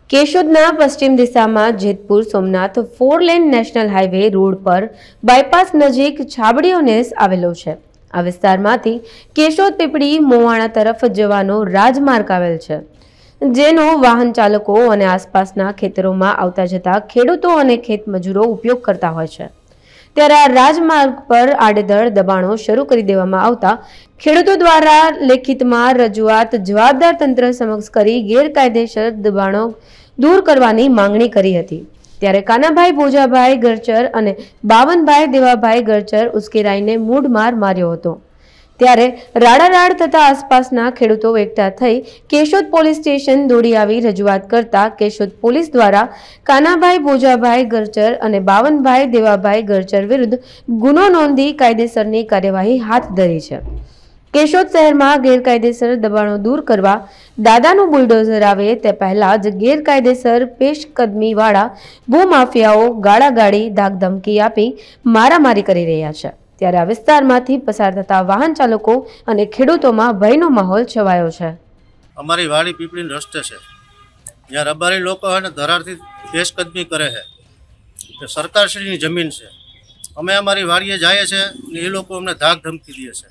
કેશોદના પશ્ચિમ દિશામાં Jetpur Somnath 4 lane national highway road પર બાયપાસ નજીક છાબડીઓ નેસ આવેલો છે। આ વિસ્તારમાંથી કેશોદ પીપળી મોવાણા તરફ જવાનો રાજમાર્ગ આવેલ છે, જેનો વાહન ચાલકો અને આસપાસના ખેતરોમાં આવતા જતા ખેડૂતો અને ખેતમજૂરો ઉપયોગ કરતા હોય છે। ત્યારે આ રાજમાર્ગ પર આડેધડ દબાણો શરૂ કરી દેવામાં આવતા ખેડૂતો દ્વારા લેખિતમાં રજૂઆત જવાબદાર તંત્ર સમક્ષ કરી ગેરકાયદેસર દબાણો दूर करवानी मांगणी करी हती। त्यारे कानाभाई भोजाभाई गरचर अने बावनभाई देवाभाई गरचर उश्केराईने मूढमार मार्यो हतो। त्यारे राडाराड थता आसपासना खेडूतो एकठा थई केशोद पोलीस स्टेशन दौड़ी आवी रजूआत करता केशोद पोलीस द्वारा कानाभाई भोजाभाई गरचर अने बावनभाई देवाभाई गरचर विरुद्ध गुनो नोंधी कायदेसरनी कार्यवाही हाथ धरी छे। केशोद शहर में गैरकायदेसर दबाणों दूर करवा दादानु बुलडोजर आवे ते पहला ज गैरकायदेसर पेशकदमी वाळा भूमाफियाओ गाड़ागाड़ी धाकधमकी आपी मारामारी करी रह्या छे। त्यारे आ विस्तारमांथी पसार थता वाहन चालको अने खेडूतोमां भयनो माहोल छवायो छे। अमारी वाड़ी पीपड़ी रस्ते छे, ज्यां रबारी लोको है ने धरारथी पेशकदमी करे है। सरकारश्रीनी जमीन छे, अमे अमारी वाड़ीए जाए छे ने ए लोको अमने धाक धमकी दे छे।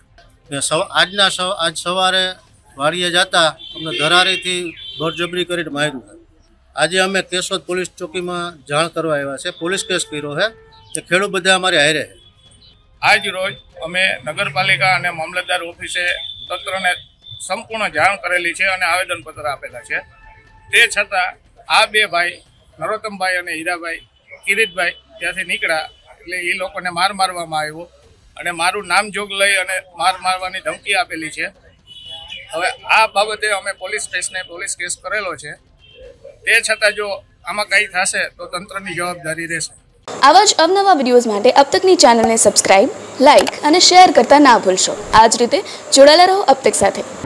आज सवारे वाड़िए जाता अमने धरारी थी बरजबरी कर मार्यु है। आज अमे केशोद पोलीस चौकी में जाण करवा आव्या छे, पोलीस केस कर्यो है कि खेडूत बधा अमारे हारे है। आज रोज अमे नगरपालिका अने मामलतदार ऑफिसे तंत्रने संपूर्ण जाण करेली छे अने आवेदनपत्र आपेला छे। ते छतां आ बे भाई नरोत्तमभाई अने हीराभाई किरीटभाई त्यांथी नीकळ्या એટલે એ લોકોને માર મારવામાં આવ્યો અને મારું નામ જોગ લઈ અને માર મારવાની ધમકી આપેલી છે। હવે આ બાબતે અમે પોલીસ સ્ટેશને પોલીસ કેસ કરેલો છે। તે છતાં જો આમાં કંઈ થશે તો તંત્રની જવાબદારી રહેશે। આવા જ અવનવા વિડીયોઝ માટે અબ તકની ચેનલને સબસ્ક્રાઇબ, લાઇક અને શેર કરતા ના ભૂલશો। આ જ રીતે જોડાયેલા રહો અબ તક સાથે।